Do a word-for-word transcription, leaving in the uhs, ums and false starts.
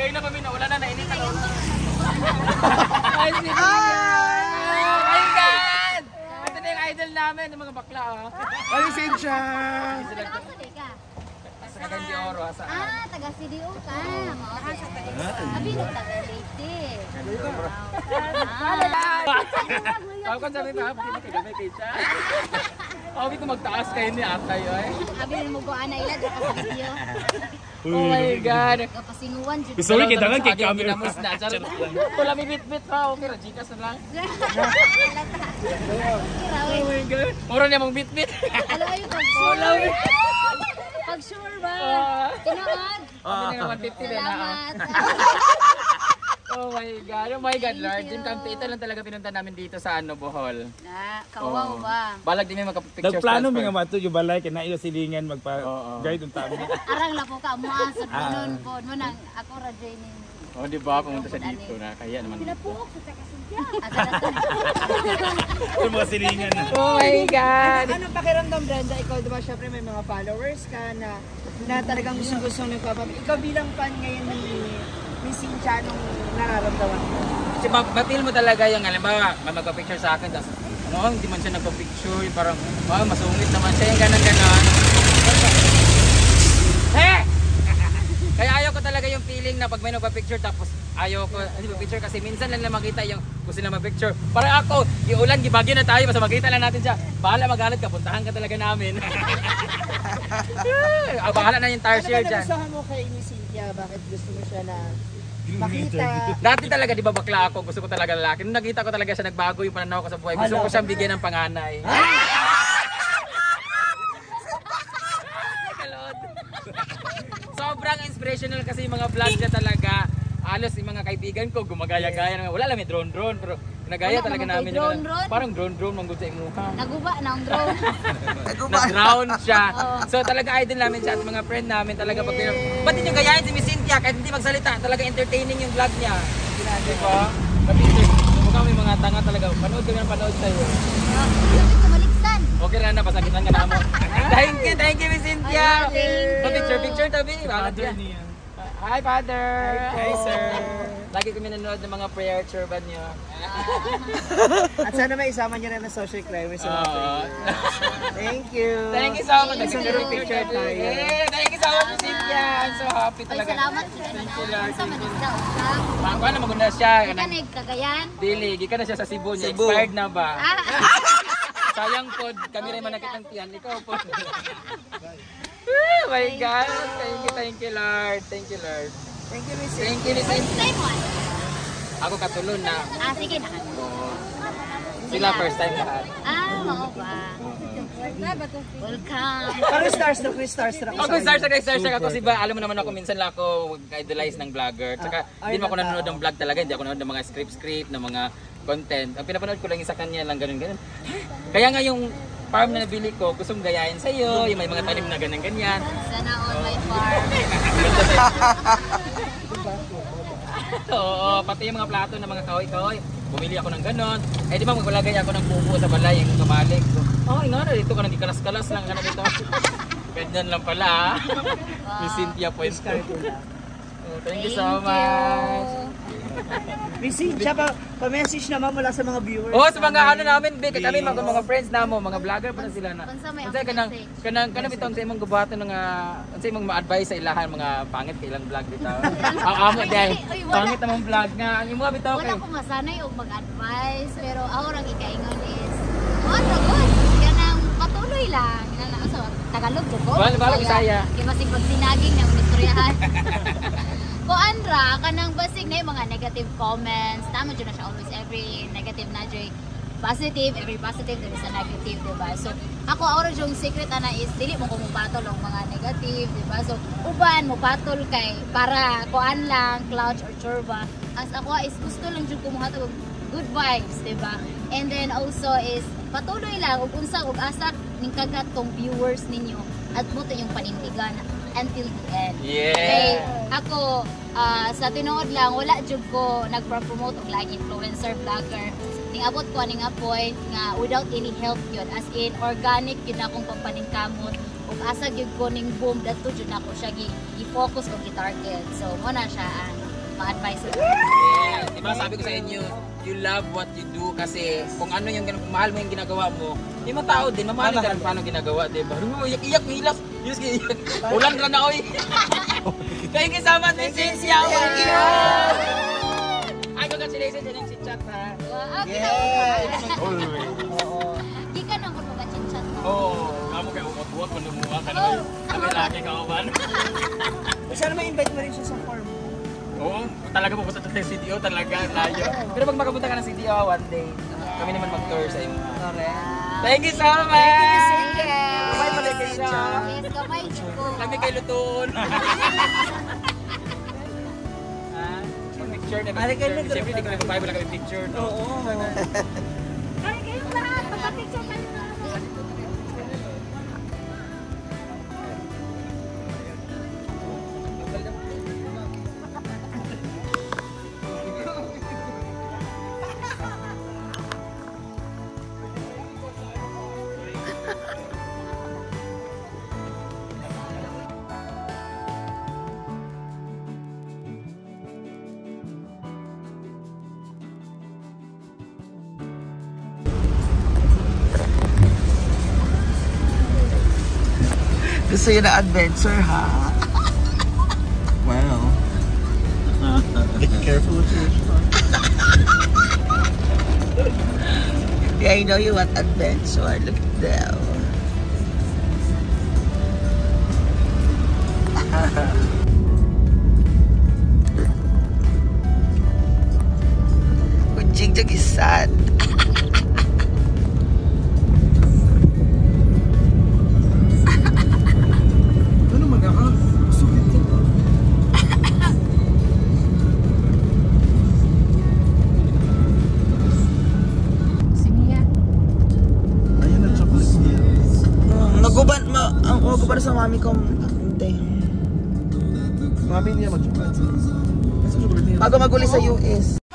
Kayo na kami na wala na nainit na ulo. Ay, si Oh my God! Ito na yung idol namin, yung mga bakla ah. Ay, Cynthia! Sa Cagayan de Oro, saan? Ah, taga C D O ka. Maora siya pa isa. Abi no taga Leyte. Ako kan sabi ba, hindi ka gamay kay siya. Ako ko magtaas kayo ni Atay ay. Abi mo go ana ila sa video. Oh my God. Kapasinguan jud. Sorry, kita lang kay camera. Wala mi bit-bit pa, okay ra Gcash na lang. Oh my God. Mura niya mong bit-bit. Ano ayo pag Wala mi. Pag sure ba? Tinood. Abi na one fifty na. Salamat. Oh my God, oh my God, Lord. Jim Camp, ito lang talaga pinunta namin dito sa ano, Bohol. Na, kawaw ba? Balag din may magka-pictures. Nagplano mi nga mato yung balay kay nailo silingan magpa-guide ang tabi. Arang la po ka mo sa noon po mo nang ako ra Jenny. Oh, di ba pumunta sa dito na kaya naman. Pinapuok sa Cagayan. Yung mga silingan na. Oh my God. Anong pakiramdam, Brenda? Ikaw, diba, syempre may mga followers ka na, na talagang gusto-gusto nagpapapit. Ikaw bilang fan ngayon ni, ni Cynthia, anong nararamdaman mo? Kasi ma-feel mo talaga yung, halimbawa, may magpa-picture sa akin, tapos, ano, hindi man siya nagpa-picture, parang, wow, masungit naman siya, yung ganon-ganon. Hey! Kaya ayaw ko talaga yung feeling na pag may nagpa-picture, tapos ayaw ko, hindi pa-picture kasi minsan lang na makita yung gusto na mag-picture. Parang ako, iulan, gibagyo na tayo, basta makita lang natin siya. Bahala magalit ka, puntahan ka talaga namin. Ah, bahala na yung tire share dyan. Ano ba nagustuhan mo kay ni Cynthia? Bakit gusto mo siya na makita? Dati talaga, di ba bakla ako, gusto ko talaga lalaki. Nung nakita ko talaga siya, nagbago yung pananaw ko sa buhay. Gusto ko siyang bigyan ng panganay. Sobrang inspirational kasi yung mga vlog niya talaga. Halos yung mga kaibigan ko, gumagaya-gaya. Wala lang may drone-drone, pero nagaya talaga namin. Drone, drone? Parang drone-drone, manggod sa imuha. Naguba na ang drone. Nag-ground siya. So talaga idol namin siya at mga friend namin talaga pag ba't din yung gayahin si Miss Cynthia kahit hindi magsalita, talaga entertaining yung vlog niya. Di ba? Mukha may mga tanga talaga. Panood kami ng panood sa'yo. Maliksan. Okay na na, pasakitan ka na mo. Thank you, thank you Miss Cynthia. Thank you. Picture, picture tabi. Father niya. Hi, Father! Hi, sir! Lagi kami nanonood ng mga prayer turban niyo. At sana may isama niyo rin na social climbers sa mga Uh, Thank you! thank you so much. Nag-picture picture tayo. Yeah, thank you so much, Miss Cynthia. I'm so happy Ay, talaga. salamat. Thank you, Lord. Sa manisda ka. Baka na maganda siya. Kanig, Cagayan. Dili, gikan na siya sa Cebu niya. Expired na ba? Ah, Sayang po, kami rin man nakitang tiyan. Ikaw po. Oh my God! Thank you, thank you, Lord. Thank you, Lord. Thank you, Miss Thank you, Miss first Cynthia. time mo. Ako katulon na. Ah, sige na. Sila first time lahat. Ah, oo ba? Welcome. Pero stars na, Chris, stars na. Ako stars na stars na ako kasi ba alam mo naman ako minsan lang ako idolize ng vlogger. Tsaka hindi mo ako nanonood ng vlog talaga, hindi ako nanonood ng mga script script ng mga content. Ang pinapanood ko lang isa kanya lang ganun ganun. Kaya nga yung farm na nabili ko, gustong gayahin sa iyo, yung may mga tanim na ganun ganyan. Sana all my farm. Oo, pati yung mga plato ng mga kahoy-kahoy. Bumili ako ng ganon. Eh di ba maglalagay ako ng pupo sa balay, yung kamalik. So, oh, nga na dito ka nang kalas-kalas lang ano dito. Ganyan lang pala. Wow. Miss Cynthia po yung start. Oh, thank you so much. Miss Cynthia, pa, pa-message naman mula sa mga viewers. Oh, sa mga ano namin, Vic, kami mga mga friends namo, mga vlogger pa na sila na. Unsay kanang kanang kanang bitong sa imong gubaton nga unsay imong ma-advise sa ilahan mga pangit kay ilang vlog bitaw. Ang amo dai. Pangit namang vlog nga. Ang imo bitaw kay. Wala ko masanay og mag-advise, pero ako ra gikaingon is oh, good. Kanang patuloy lang. Kanang sa Tagalog jud ko. Wala wala Bisaya. Kay masig pag sinaging nang istoryahan. Ko Andra, kanang basig na yung mga negative comments. Tama dyan na siya always every negative na dyan. Positive, every positive there is a negative, diba? So, ako, ako yung secret ana is, dili mo kumupatol ang mga negative, diba? So, uban mo patol kay, para kuan lang, clouds or churba. As ako is, gusto lang dyan kumuhatag og good vibes, diba? And then also is, patuloy lang, ug unsa ug asa ning kagat tong viewers ninyo at buto yung panindigan until the end. Yeah. Okay, ako, uh, sa tinuod lang, wala jud ko nagpa-promote og like influencer, vlogger. Ning abot ko ning point nga without any help yun. As in, organic yun akong pagpaningkamot. Ug asa gyud ko ning boom, dato jud ako siya gi-focus o gi-target. So, mo na siya. ma-advise ko. Yes, di ba sabi ko sa inyo, you love what you do kasi kung ano yung kung mahal mo yung ginagawa mo, yung mga tao din, mamahalin ka rin paano ginagawa, di ba? Iyak-iyak, hilap, yes, iyak. Ulan ka na, oy. Thank you so much, Miss Cynthia. Thank you. Ay, congratulations din yung chat ha. Wow, yes. Always. Di ka nang kung mag-chat mo. Oo, kamu kayo umot-uot, manumuha ka na. Kami lagi ka man. Sana ma-invite mo rin siya sa farm. Oo, talaga pupunta tayo sa C D O, talaga, layo. Pero pag makapunta ka ng C D O one day, kami naman mag-tour sa inyo. Correct. Thank you so much! Thank you. Bye, balik kayo siya. Yes, kamay ko. Kami kay Luton. Ah, picture na Ari, kayo picture. na- Siyempre, hindi ko nagpapay, wala kami picture, no? Oo. Ay, kayong lahat. Magpa-picture kayo na. Gusto yun na adventure, ha? Wow. Be careful with your Yeah, I know you want adventure. Look at them. Kunjing jag sad. Ano magaka? Sukit ka. Sige. Ayan ang chocolate hills. Naguban, ma, ang maguban sa mami ko. Hindi. Mami niya mag-chocolate. Kasi chocolate hills. Bago maguli sa U S.